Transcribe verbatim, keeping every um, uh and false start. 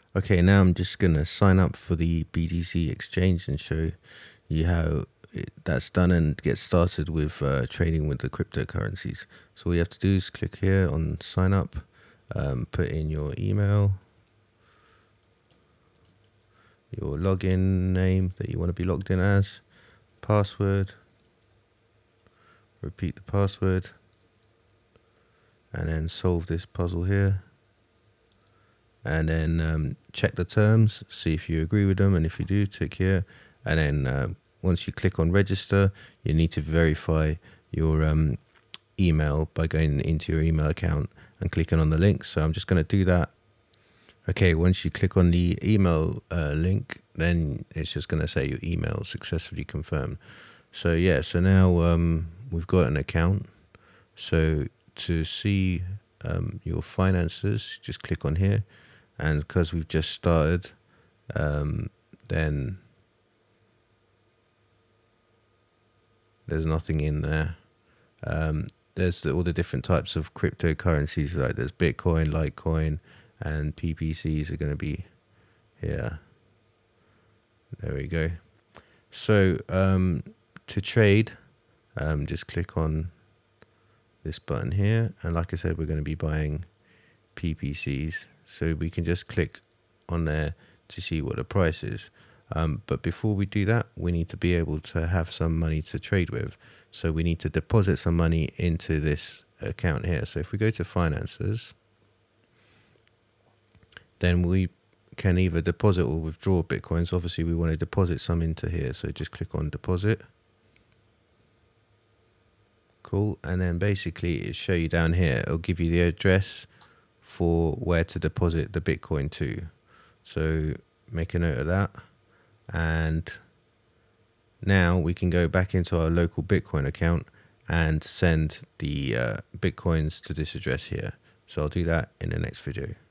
Okay, now I'm just gonna sign up for the B T C exchange and show you how it, that's done and get started with uh, trading with the cryptocurrencies. So all you have to do is click here on sign up, um, put in your email, your login name that you want to be logged in as, password, repeat the password, and then solve this puzzle here. And then um, check the terms, see if you agree with them, and if you do, tick here. And then uh, once you click on register, you need to verify your um, email by going into your email account and clicking on the link. So I'm just going to do that. Okay, once you click on the email uh, link, then it's just going to say your email successfully confirmed. So yeah, so now um, we've got an account. So to see um, your finances, just click on here. And because we've just started, um, then there's nothing in there. Um, there's the, all the different types of cryptocurrencies, like there's Bitcoin, Litecoin, and P P Cs are going to be here. There we go. So um, to trade, um, just click on this button here. And like I said, we're going to be buying P P Cs. So we can just click on there to see what the price is. Um, but before we do that, we need to be able to have some money to trade with. So we need to deposit some money into this account here. So if we go to finances, then we can either deposit or withdraw Bitcoins. Obviously, we want to deposit some into here. So just click on deposit. Cool. And then basically it'll show you down here. It'll give you the address for where to deposit the Bitcoin to. So make a note of that. And now we can go back into our local Bitcoin account and send the uh, Bitcoins to this address here. So I'll do that in the next video.